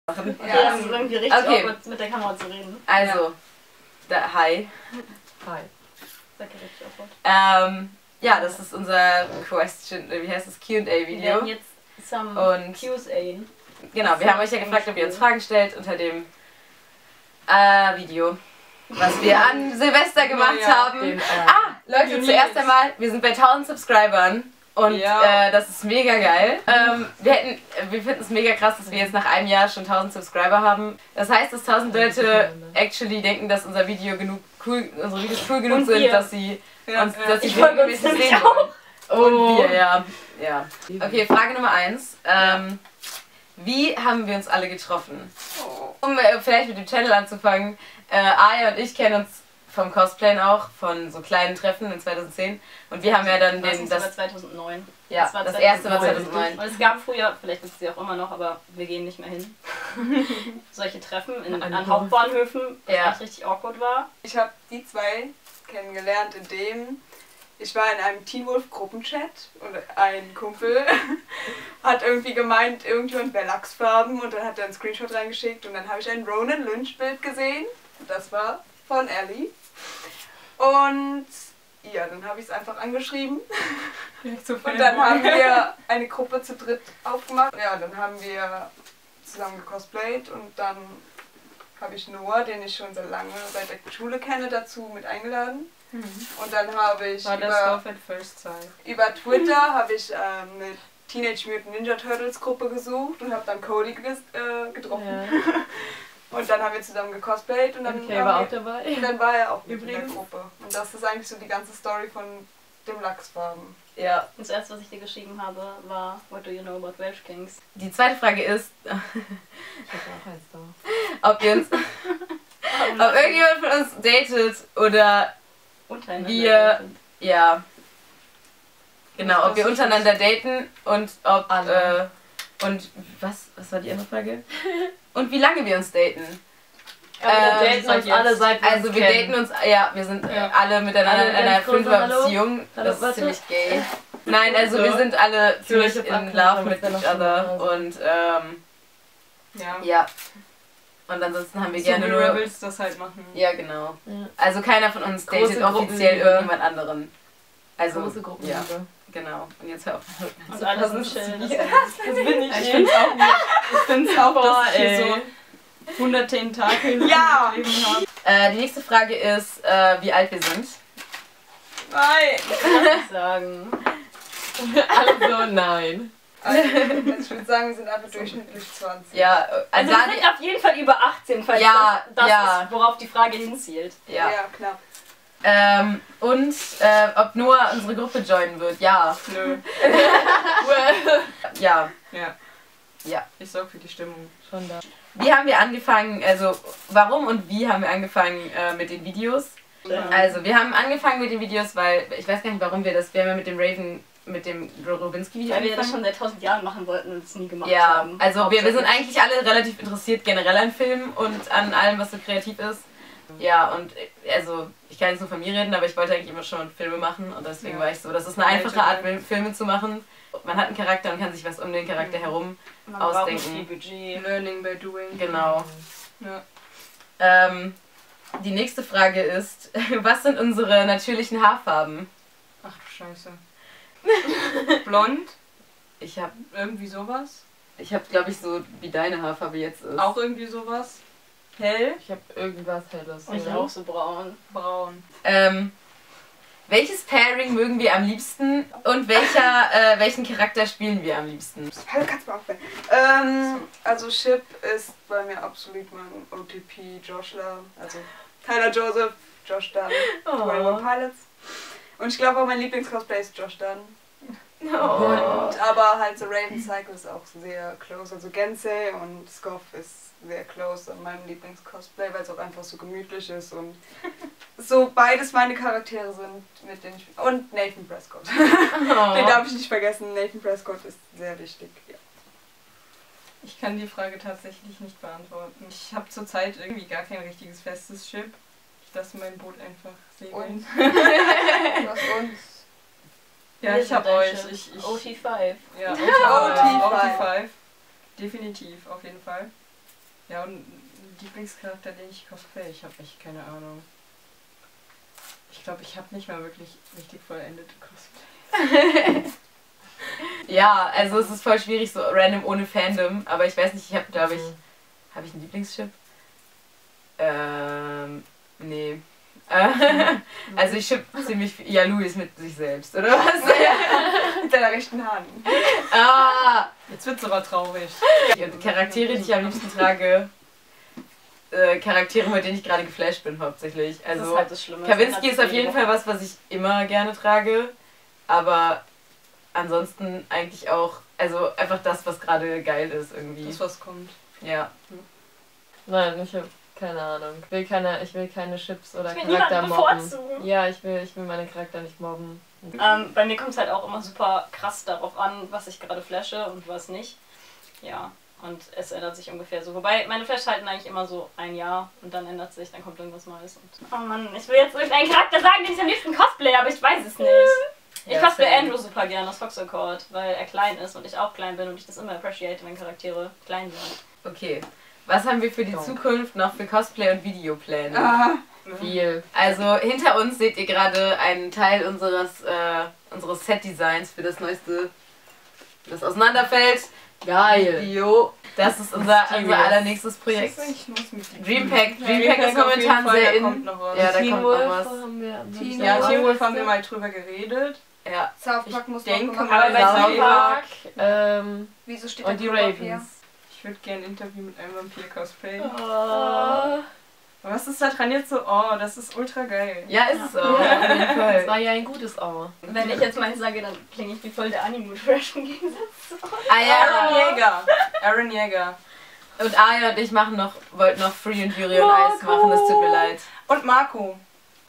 Okay, Ja, das ist irgendwie richtig awkward, mit der Kamera zu reden. Also, hi. Hi. Das ist richtig awkward. Ja, das ist unser Question, wie heißt das, Wir Q&A-Video. werden jetzt some Q&A. Genau, wir haben euch ja gefragt, ob ihr uns Fragen stellt unter dem Video, was wir an Silvester gemacht haben. Leute, zuerst einmal, wir sind bei 1000 Subscribern. Und das ist mega geil. Wir finden es mega krass, dass wir jetzt nach einem Jahr schon 1000 Subscriber haben. Das heißt, dass 1000 Leute actually denken, dass unsere Videos cool genug sind, dass sie uns regelmäßig sehen wollen. Und wir, ja. Okay, Frage Nummer 1. Wie haben wir uns alle getroffen? Um vielleicht mit dem Channel anzufangen. Aya und ich kennen uns vom Cosplayen auch, von so kleinen Treffen in 2010. Und wir haben ja dann das war 2009. Ja, das erste war 2009. Und es gab früher, vielleicht gibt es sie auch immer noch, aber wir gehen nicht mehr hin. Solche Treffen an Hauptbahnhöfen, was echt richtig awkward war. Ich habe die zwei kennengelernt, indem ich war in einem Teen Wolf Gruppenchat und ein Kumpel hat irgendwie gemeint, irgendjemand wäre Lachsfarben und dann hat er einen Screenshot reingeschickt und dann habe ich ein Ronan Lynch Bild gesehen. Das war von Ellie. Und ja, dann habe ich es einfach angeschrieben. Und dann haben wir eine Gruppe zu dritt aufgemacht. Ja, dann haben wir zusammen gecosplayt und dann habe ich Noah, den ich schon so lange seit der Schule kenne, dazu mit eingeladen. Und dann habe ich über Twitter habe ich mit Teenage Mutant Ninja Turtles Gruppe gesucht und habe dann Cody getroffen. Ja. Und dann haben wir zusammen gecosplayt und dann, war auch dabei. Und dann war er auch mit in der Gruppe. Und das ist eigentlich so die ganze Story von dem Lachsfarben. Ja. Das erste, was ich dir geschrieben habe, war What do you know about Welsh Kings? Die zweite Frage ist, ob irgendjemand von uns datet oder wir, ob wir untereinander daten und ob, und was war die andere Frage? Und wie lange wir uns daten. Wir daten uns alle seit wir Also wir daten uns, wir sind alle miteinander in einer 5er-Beziehung. Das ist ziemlich gay. Nein, also wir sind alle ziemlich in love with each other und ja. Und ansonsten haben wir gerne nur... willst das halt machen. Ja, genau. Ja. Also keiner von uns datet offiziell irgendjemand anderen. Also, große Gruppenliebe. Ja, genau. Und jetzt hör auf. Und alles ist schön. Das bin ich. Ich finde es auch nicht. Ich finde es auch, dass ich hier so 100 Tentakel im Leben habe. Die nächste Frage ist, wie alt wir sind. Nein! Kann ich sagen. Also, nein. Also, ich würde sagen, wir sind einfach durchschnittlich 20. Ja, also wir sind auf jeden Fall über 18, falls das ist, worauf die Frage hinzielt. Ja, knapp. Und ob Noah unsere Gruppe joinen wird. Ja. Nö. Ja. Ich sorge für die Stimmung. Schon da. Wie haben wir angefangen, also warum und wie haben wir angefangen mit den Videos? Also wir haben angefangen mit den Videos, weil, ich weiß gar nicht warum wir haben ja mit dem Robinski-Video weil wir das schon seit 1000 Jahren machen wollten und es nie gemacht haben. Ja, also wir sind eigentlich alle relativ interessiert generell an Filmen und an allem, was so kreativ ist. Ja, und also ich kann jetzt nur von mir reden, aber ich wollte eigentlich immer schon Filme machen und deswegen war ich so, das ist eine einfache Art, Filme zu machen. Man hat einen Charakter und kann sich was um den Charakter herum ausdenken. Viel Budget. Learning by doing. Genau. Ja. Die nächste Frage ist, was sind unsere natürlichen Haarfarben? Ach du Scheiße. Blond? Ich habe irgendwie sowas. Ich habe, glaube ich, so wie deine Haarfarbe jetzt ist. Auch irgendwie sowas. Hell? Ich habe irgendwas Helles. Und ich auch so braun. Braun. Welches Pairing mögen wir am liebsten und welchen Charakter spielen wir am liebsten? Hallo, kannst du mal aufhören. Also Chip ist bei mir absolut mein OTP, Joshua, also Tyler Joseph, Josh Dunn, 21 Pilots. Und ich glaube auch mein Lieblingscosplay ist Josh Dunn. Aber halt so Raven Cycle ist auch sehr close, also Gensei und Scoff ist sehr close an meinem Lieblingscosplay, weil es auch einfach so gemütlich ist und so beides meine Charaktere sind, mit denen ich... Und Nathan Prescott. Den darf ich nicht vergessen, Nathan Prescott ist sehr wichtig. Ja. Ich kann die Frage tatsächlich nicht beantworten. Ich habe zurzeit irgendwie gar kein richtiges festes Chip. Ich lasse mein Boot einfach segeln. Was uns? Ja, ich hab euch. OT5. Ja, OT5. Definitiv, auf jeden Fall. Ja, und Lieblingscharakter, den ich cosplay, ich habe echt keine Ahnung. Ich glaube, ich habe nicht mal wirklich richtig vollendete Cosplay. Ja, also es ist voll schwierig, so random ohne Fandom, aber ich weiß nicht, ich habe, glaube ich, habe ich einen Lieblingschip? Nee. Also ich chip ziemlich viel. Ja, Louis mit sich selbst, oder was? Mit deiner rechten Hand. Ah! Jetzt wird's aber traurig. Und Charaktere, die ich am liebsten trage, Charaktere, mit denen ich gerade geflasht bin, hauptsächlich. Also, das ist halt das Schlimme. Kavinsky ist auf jeden Fall was ich immer gerne trage, aber ansonsten eigentlich auch, also einfach das, was gerade geil ist irgendwie. Das, was kommt. Ja. Nein, ich habe keine Ahnung. Ich will keine Chips oder Charakter mobben. Ja, ich will meine Charakter nicht mobben. Bei mir kommt es halt auch immer super krass darauf an, was ich gerade flashe und was nicht. Ja, und es ändert sich ungefähr so. Wobei, meine Flash halten eigentlich immer so ein Jahr und dann ändert sich, dann kommt irgendwas Neues. Und oh Mann, ich will jetzt irgendeinen Charakter sagen, den ich am liebsten cosplay, aber ich weiß es nicht. Ich cosplay Andrew super gern aus Fox Accord, weil er klein ist und ich auch klein bin und ich das immer appreciate, wenn Charaktere klein sind. Okay. Was haben wir für die Zukunft noch für Cosplay und Videopläne? Viel. Also hinter uns seht ihr gerade einen Teil unseres Set-Designs für das neueste, das auseinanderfällt. Geil. Video. Das ist unser allernächstes Projekt. Dreampack. Dreampack ist momentan sehr in. Ja, da kommt noch was. Teen Wolf haben wir mal drüber geredet. Ja. South Park muss noch gemacht werden. Aber bei South Park wieso steht und die Ravens. Ich würde gerne ein Interview mit einem Vampir cosplayen. Oh. Was ist da dran jetzt so? Oh, das ist ultra geil. Ja, ist es auch. Auf jeden Fall. Das war ja ein gutes Auer. Wenn ich jetzt mal sage, dann klinge ich wie voll der Anime-Trash im Gegensatz. Aaron Jäger. Und Aya und ich wollten noch Free und Fury und Ice machen, das tut mir leid. Und Marco.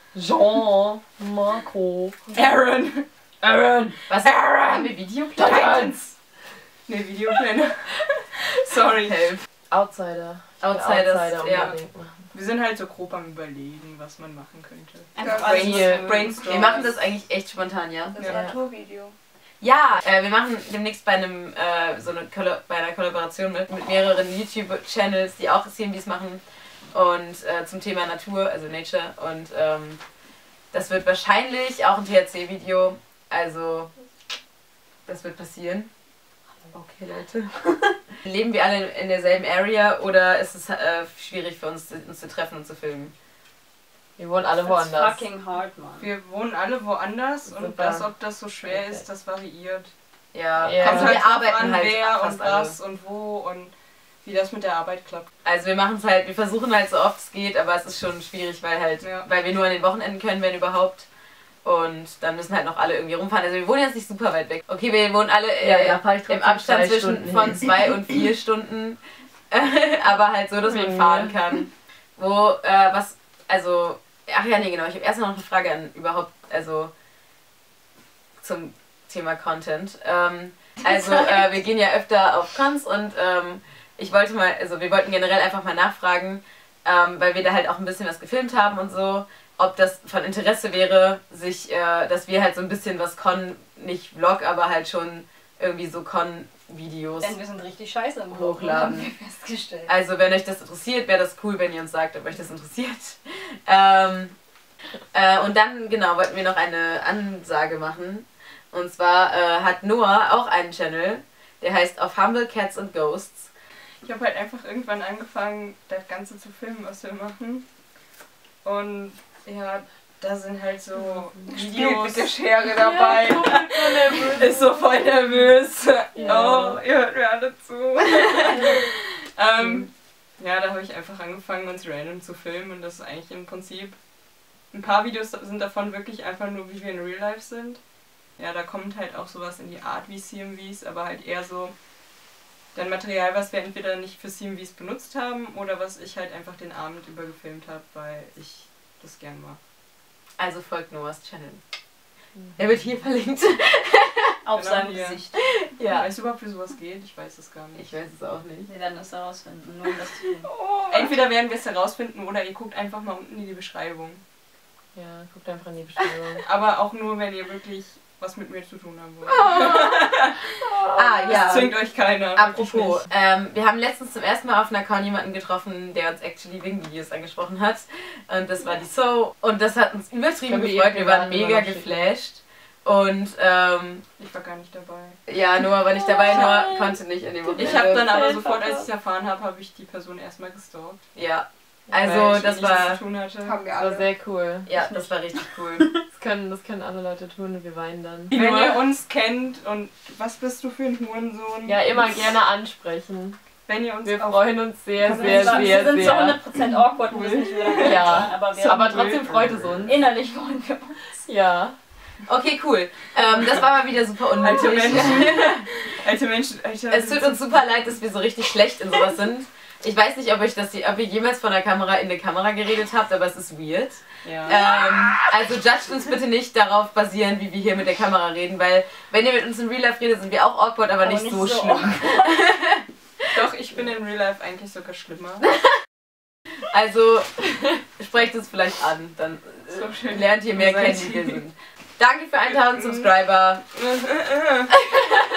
Marco. Aaron. Was? Haben wir Videopläne? Ne, Videopläne. Sorry. Help. Outsiders, ja. unbedingt machen. Wir sind halt so grob am Überlegen, was man machen könnte. Einfach Brainstorm. Wir machen das eigentlich echt spontan, ja? Das Naturvideo. Ja, wir machen demnächst bei bei einer Kollaboration mit mehreren YouTube-Channels, die auch CMVs machen und zum Thema Natur, also Nature, und das wird wahrscheinlich auch ein THC-Video, also das wird passieren. Okay, Leute. Leben wir alle in derselben Area oder ist es schwierig für uns zu treffen und zu filmen? Wir wohnen alle woanders. Das ist fucking hard, Mann. Wir wohnen alle woanders und das, ob das so schwer ist, das variiert. Ja, kommt halt wir arbeiten an, halt wer fast und was und wo und wie das mit der Arbeit klappt. Also wir versuchen halt so oft es geht, aber es ist schon schwierig, weil wir nur an den Wochenenden können, wenn überhaupt. Und dann müssen halt noch alle irgendwie rumfahren. Also wir wohnen jetzt nicht super weit weg. Okay, wir wohnen alle im Abstand zwischen von 2 und 4 Stunden. Aber halt so, dass man fahren kann. Ach ja, nee, genau. Ich habe erst noch eine Frage zum Thema Content. Wir gehen ja öfter auf Cons und wir wollten generell einfach mal nachfragen, weil wir da halt auch ein bisschen was gefilmt haben und so, ob das von Interesse wäre, dass wir halt so ein bisschen was nicht Vlog, aber halt schon irgendwie so Con-Videos denn wir sind richtig scheiße im hochladen. Haben wir festgestellt. Also wenn euch das interessiert, wäre das cool, wenn ihr uns sagt, ob euch das interessiert. Und dann, genau, wollten wir noch eine Ansage machen. Und zwar hat Noah auch einen Channel, der heißt Auf Humble Cats and Ghosts. Ich habe halt einfach irgendwann angefangen, das Ganze zu filmen, was wir machen. Und ja, da sind halt so Videos mit der Schere dabei. Ist so voll nervös. Ja. Oh, ihr hört mir alle zu. Ja, da habe ich einfach angefangen, uns random zu filmen und das ist eigentlich im Prinzip, ein paar Videos sind davon wirklich einfach nur, wie wir in Real Life sind. Ja, da kommt halt auch sowas in die Art wie CMVs, aber halt eher so dann Material, was wir entweder nicht für CMVs benutzt haben oder was ich halt einfach den Abend über gefilmt habe, weil ich das gern mag. Also folgt Noahs Channel. Er wird hier verlinkt. Auf seinem Gesicht. Ja. Weißt du überhaupt, wie sowas geht? Ich weiß es gar nicht. Ich weiß es auch nicht. Wir werden das herausfinden, nur um das zu tun. Entweder werden wir es herausfinden oder ihr guckt einfach mal unten in die Beschreibung. Ja, guckt einfach in die Beschreibung. Aber auch nur, wenn ihr wirklich was mit mir zu tun haben wollt. Ja. Das zwingt euch keiner. Apropos, wir haben letztens zum ersten Mal auf einer Con jemanden getroffen, der uns actually wegen Videos angesprochen hat. Und das war die So. Und das hat uns übertrieben gefreut. Wir waren mega geflasht. Und ich war gar nicht dabei. Ja, Noah war nicht dabei, Noah konnte nicht in dem Moment. Ich habe dann aber sofort, als ich es erfahren habe, habe ich die Person erstmal gestalkt. Ja. Also das war, haben wir das war sehr cool. Ja, das war richtig cool. Das können alle Leute tun und wir weinen dann. Wenn ihr uns kennt und was bist du für ein Hurensohn? Ja, immer gerne ansprechen. Wenn ihr uns wir freuen uns sehr, sehr, sehr, sehr. Wir sind zu 100% awkward, wo es nicht wieder ja, aber trotzdem freut es uns. Innerlich freuen wir uns. Ja. Okay, cool. Das war mal wieder super unnötig. Alte Menschen. Es tut uns super leid, dass wir so richtig schlecht in sowas sind. Ich weiß nicht, ob ihr jemals von der Kamera in der Kamera geredet habt, aber es ist weird. Ja. Also judgt uns bitte nicht darauf basierend, wie wir hier mit der Kamera reden, weil wenn ihr mit uns in Real Life redet, sind wir auch awkward, aber nicht so schlimm. Doch, ich bin in Real Life eigentlich sogar schlimmer. Also sprecht es vielleicht an, dann lernt ihr mehr kennen, wie wir sind. Danke für 1000 Subscriber.